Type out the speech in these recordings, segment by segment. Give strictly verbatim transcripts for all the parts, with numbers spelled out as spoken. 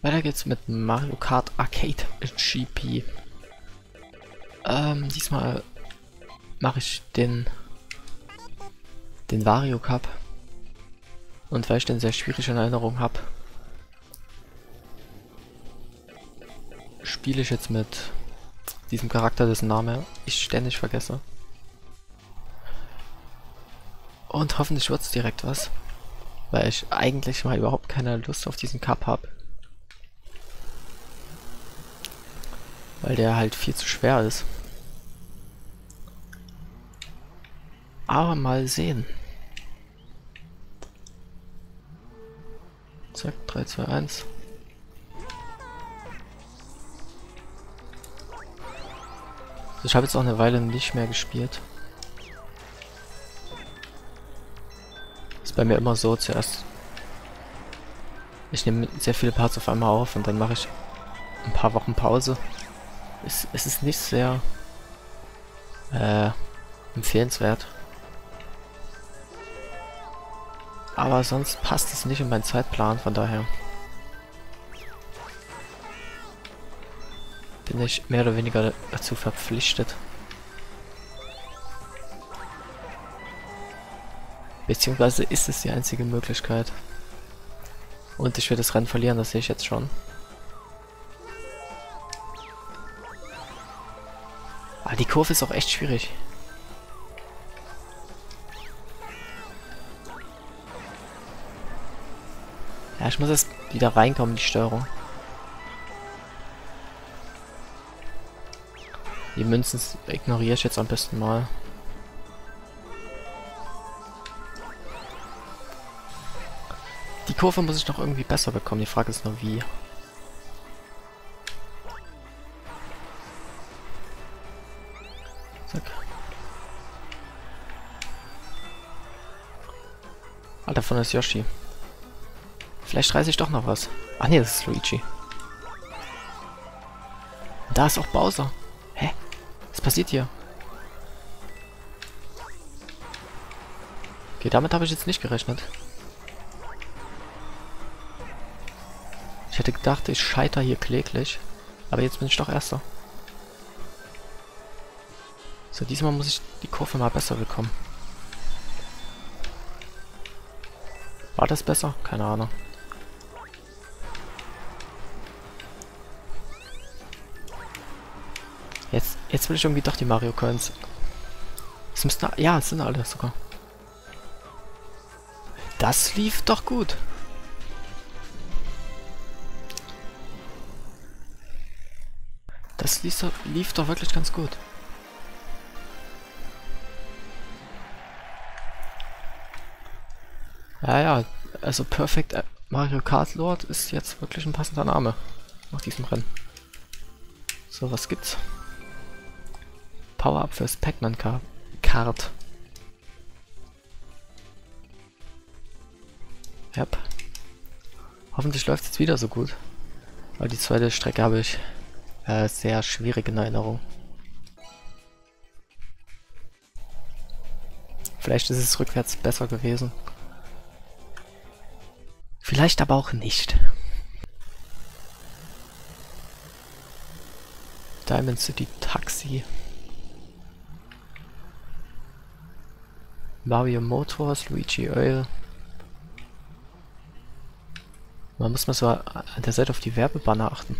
Weiter geht's mit Mario Kart Arcade G P. Ähm, diesmal mache ich den den Wario Cup. Und weil ich den sehr schwierig in Erinnerung habe, spiele ich jetzt mit diesem Charakter, dessen Name ich ständig vergesse. Und hoffentlich wird es direkt was, weil ich eigentlich mal überhaupt keine Lust auf diesen Cup habe. Weil der halt viel zu schwer ist. Aber mal sehen. Zack, drei, zwei, eins. Also ich habe jetzt auch eine Weile nicht mehr gespielt. Ist bei mir immer so, zuerst ich nehme sehr viele Parts auf einmal auf und dann mache ich ein paar Wochen Pause. Es, es ist nicht sehr äh, empfehlenswert. Aber sonst passt es nicht in meinen Zeitplan, von daher bin ich mehr oder weniger dazu verpflichtet. Beziehungsweise ist es die einzige Möglichkeit. Und ich werde das Rennen verlieren, das sehe ich jetzt schon. Aber die Kurve ist auch echt schwierig. Ja, ich muss erst wieder reinkommen in die Steuerung. Die Münzen ignoriere ich jetzt am besten mal. Die Kurve muss ich noch irgendwie besser bekommen. Die Frage ist nur wie. Zack. Ah, davon ist Yoshi. Vielleicht reiße ich doch noch was. Ah ne, das ist Luigi. Da ist auch Bowser. Hä? Was passiert hier? Okay, damit habe ich jetzt nicht gerechnet. Ich hätte gedacht, ich scheitere hier kläglich. Aber jetzt bin ich doch Erster. So, diesmal muss ich die Kurve mal besser bekommen. War das besser? Keine Ahnung. Jetzt, jetzt will ich irgendwie doch die Mario Coins. Es müssten... Ja, es sind alle sogar. Das lief doch gut. Das lief doch, lief doch wirklich ganz gut. Ja, ja, also Perfect Mario Kart Lord ist jetzt wirklich ein passender Name nach diesem Rennen. So, was gibt's? Power-Up fürs Pac-Man Kart. Yep. Hoffentlich läuft es jetzt wieder so gut. Weil die zweite Strecke habe ich äh, sehr schwierig in Erinnerung. Vielleicht ist es rückwärts besser gewesen. Vielleicht aber auch nicht. Diamond City Taxi. Mario Motors, Luigi Oil. Man muss mal so an der Seite auf die Werbebanner achten.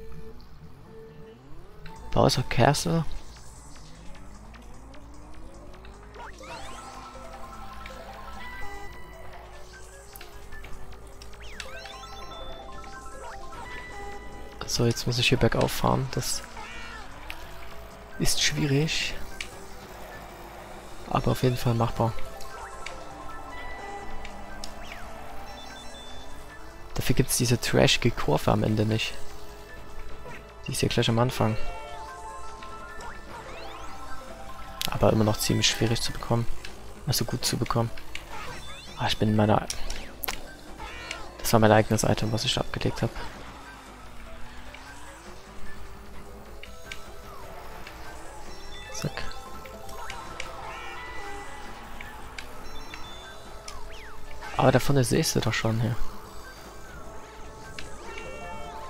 Bowser Castle. So, jetzt muss ich hier bergauf fahren. Das ist schwierig. Aber auf jeden Fall machbar. Dafür gibt es diese trashige Kurve am Ende nicht. Die ist ja gleich am Anfang. Aber immer noch ziemlich schwierig zu bekommen. Also gut zu bekommen. Ah, ich bin in meiner... Das war mein eigenes Item, was ich da abgelegt habe. Zack. Aber davon siehst du doch schon hier.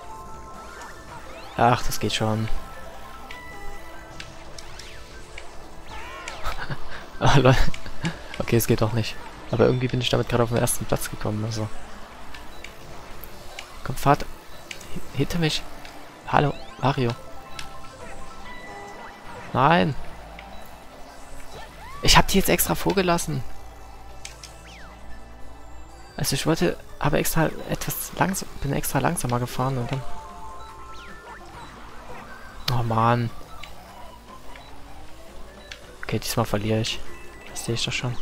Ach, das geht schon. Ah, Leute. Okay, es geht doch nicht. Aber irgendwie bin ich damit gerade auf den ersten Platz gekommen, also. Komm, fahrt. Hinter mich. Hallo, Mario. Nein. Ich hab die jetzt extra vorgelassen. Also ich wollte, aber extra etwas langsam, bin extra langsamer gefahren und dann... Oh Mann. Okay, diesmal verliere ich. Das sehe ich doch schon.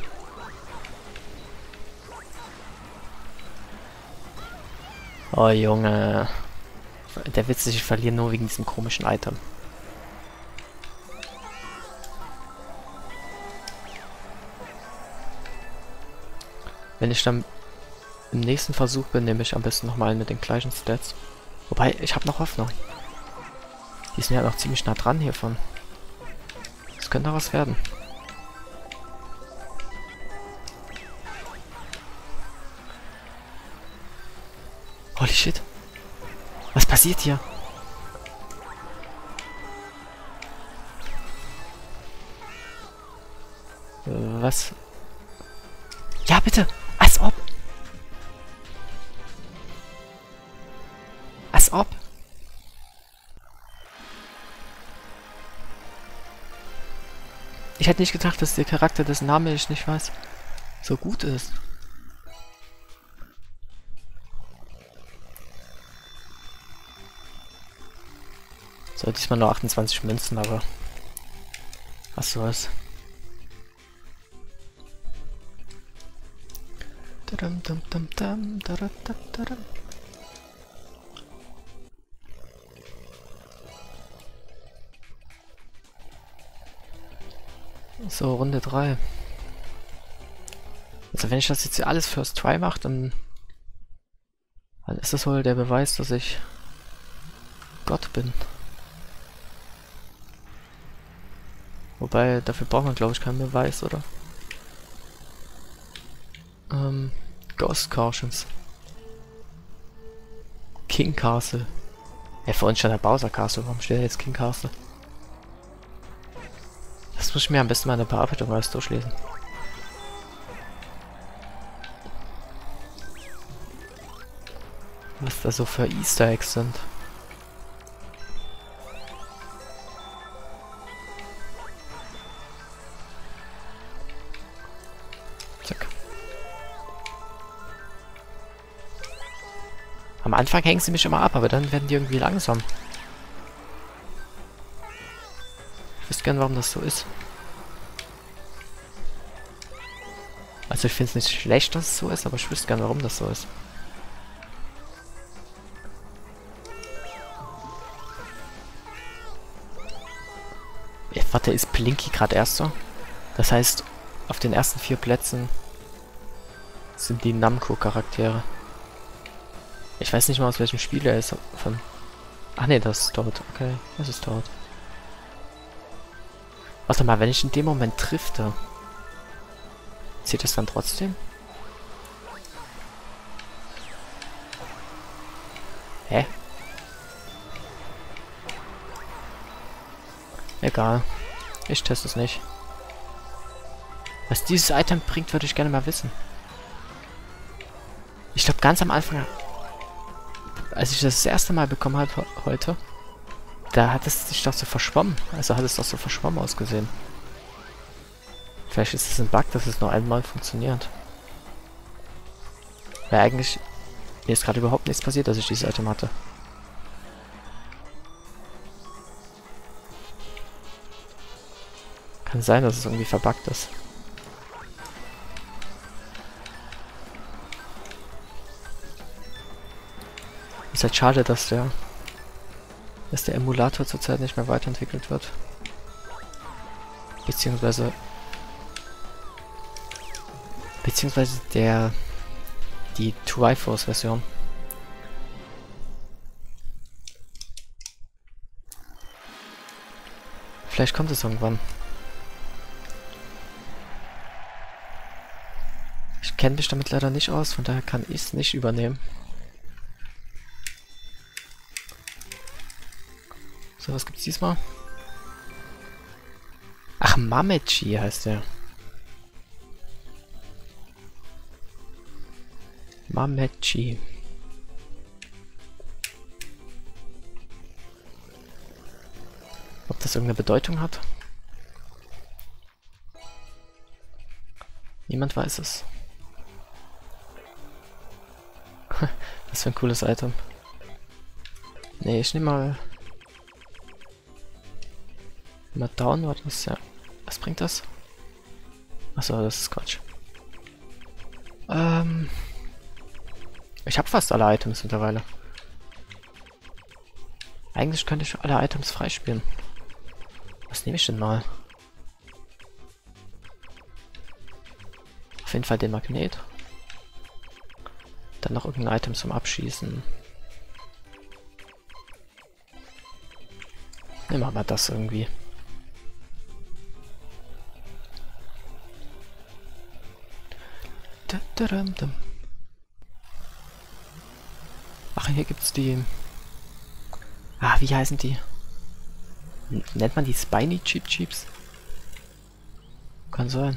Oh Junge. Der Witz ist, ich verliere nur wegen diesem komischen Item. Wenn ich dann im nächsten Versuch bin, nehme ich am besten nochmal mit den gleichen Stats. Wobei, ich habe noch Hoffnung. Die sind ja noch ziemlich nah dran hiervon. Das könnte noch was werden. Holy shit. Was passiert hier? Äh, was? Ja, bitte! Als ob! Als ob! Ich hätte nicht gedacht, dass der Charakter, dessen Name ich nicht weiß, so gut ist. So, diesmal nur achtundzwanzig Münzen, aber was soll's. So, Runde drei. Also wenn ich das jetzt hier alles First Try mache, dann, dann ist das wohl der Beweis, dass ich Gott bin. Wobei, dafür braucht man glaube ich keinen Beweis, oder? Ähm, Ghost Cautions. King Castle. Ja, vor uns stand der Bowser Castle, warum steht jetzt King Castle? Das muss ich mir am besten mal in der Bearbeitung alles durchlesen. Was da so für Easter Eggs sind. Zack. Am Anfang hängen sie mich immer ab, aber dann werden die irgendwie langsam. Ich wüsste gern, warum das so ist. Also ich finde es nicht schlecht, dass es so ist, aber ich wüsste gern, warum das so ist. Ja, warte, ist Blinky gerade Erster? Das heißt, auf den ersten vier Plätzen sind die Namco-Charaktere. Ich weiß nicht mal, aus welchem Spiel er ist. Von Ach nee, das ist tot. Okay, das ist tot. Warte mal, wenn ich in dem Moment drifte, zählt das dann trotzdem? Hä? Egal. Ich teste es nicht. Was dieses Item bringt, würde ich gerne mal wissen. Ich glaube, ganz am Anfang, als ich das, das erste Mal bekommen habe heute, da hat es sich doch so verschwommen. Also hat es doch so verschwommen ausgesehen. Vielleicht ist es ein Bug, dass es nur einmal funktioniert. Weil eigentlich... Mir ist gerade überhaupt nichts passiert, dass ich dieses Item hatte. Kann sein, dass es irgendwie verbuggt ist. Ist halt schade, dass der... dass der Emulator zurzeit nicht mehr weiterentwickelt wird. Beziehungsweise... Beziehungsweise der... die Triforce-Version. Vielleicht kommt es irgendwann. Ich kenne mich damit leider nicht aus, von daher kann ich es nicht übernehmen. So, was gibt's diesmal? Ach, Mamechi heißt der. Mamechi. Ob das irgendeine Bedeutung hat? Niemand weiß es. Was für ein cooles Item. Nee, ich nehme mal... Mal down, war das ja. Was bringt das? Achso, das ist Quatsch. Ähm... Ich habe fast alle Items mittlerweile. Eigentlich könnte ich alle Items freispielen. Was nehme ich denn mal? Auf jeden Fall den Magnet. Dann noch irgendein Item zum Abschießen. Nehmen wir mal das irgendwie. Ach, hier gibt's die... Ah, wie heißen die? N nennt man die Spiny Cheap Cheeps? Kann sein.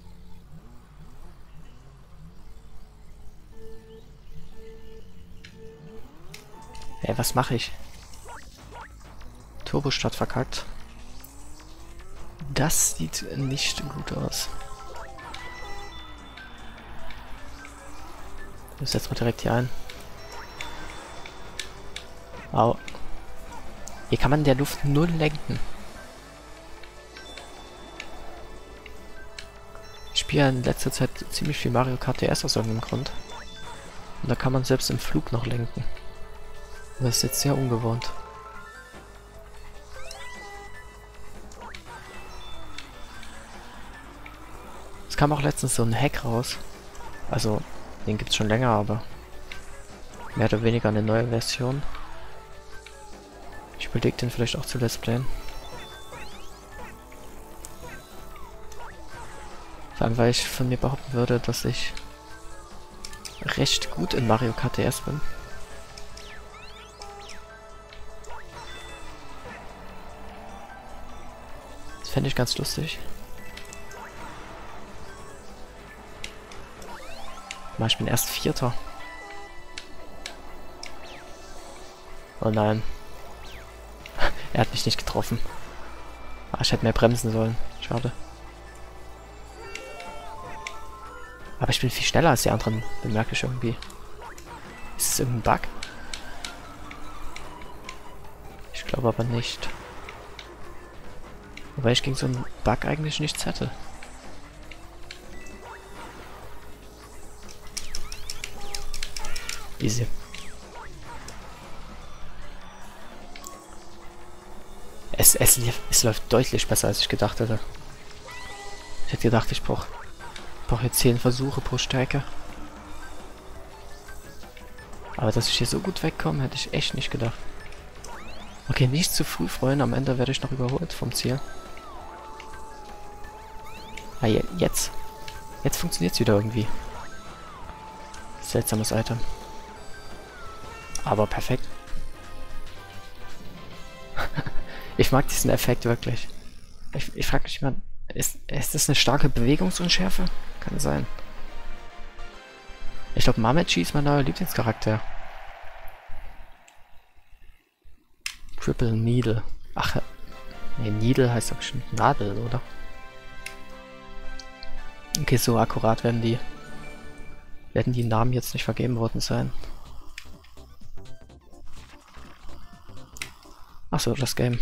Ey, was mache ich? Turbostart verkackt. Das sieht nicht gut aus. Das setzen wir direkt hier ein. Au. Hier kann man in der Luft null lenken. Ich spiele in letzter Zeit ziemlich viel Mario Kart D S aus irgendeinem Grund. Und da kann man selbst im Flug noch lenken. Das ist jetzt sehr ungewohnt. Es kam auch letztens so ein Hack raus. Also, den gibt's schon länger, aber mehr oder weniger eine neue Version. Ich überlege den vielleicht auch zu Let's Playen. Vor allem, weil ich von mir behaupten würde, dass ich recht gut in Mario Kart D S bin. Das fände ich ganz lustig. Mal, ich bin erst Vierter. Oh nein. Er hat mich nicht getroffen. Ah, ich hätte mehr bremsen sollen. Schade. Aber ich bin viel schneller als die anderen, bemerke ich irgendwie. Ist es irgendein Bug? Ich glaube aber nicht. Wobei ich gegen so einen Bug eigentlich nichts hätte. Easy. Es, es, es läuft deutlich besser, als ich gedacht hätte. Ich hätte gedacht, ich brauche brauch jetzt zehn Versuche pro Strecke. Aber dass ich hier so gut wegkomme, hätte ich echt nicht gedacht. Okay, nicht zu früh freuen, am Ende werde ich noch überholt vom Ziel. Ah, je, jetzt. Jetzt funktioniert es wieder irgendwie. Seltsames Item. Aber perfekt. Ich mag diesen Effekt wirklich. Ich, ich frage mich mal, ist, ist das eine starke Bewegungsunschärfe? Kann sein. Ich glaube, Mamechi ist mein neuer Lieblingscharakter. Triple Needle. Ach, nee, Needle heißt doch bestimmt Nadel, oder? Okay, so akkurat werden die werden die Namen jetzt nicht vergeben worden sein. Achso, das Game.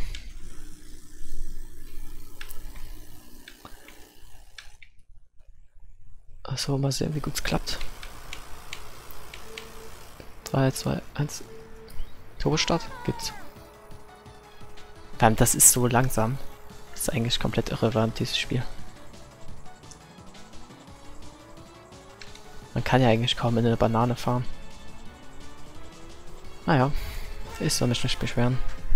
Achso, mal sehen, wie gut es klappt. drei, zwei, eins. Turbostart gibt's. Das ist so langsam. Das ist eigentlich komplett irrelevant, dieses Spiel. Man kann ja eigentlich kaum in eine Banane fahren. Naja, ich soll mich nicht beschweren.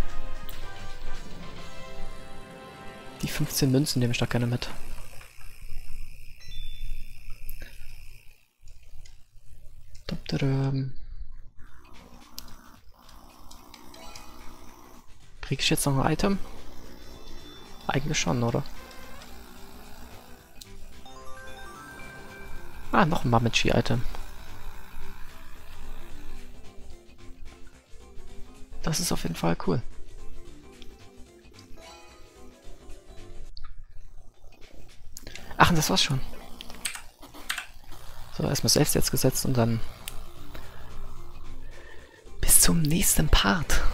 Die fünfzehn Münzen nehme ich doch gerne mit. Kriege ich jetzt noch ein Item? Eigentlich schon, oder? Ah, noch ein Mamachi-Item. Das ist auf jeden Fall cool. Ach, und das war's schon. So, erstmal selbst jetzt gesetzt und dann bis zum nächsten Part.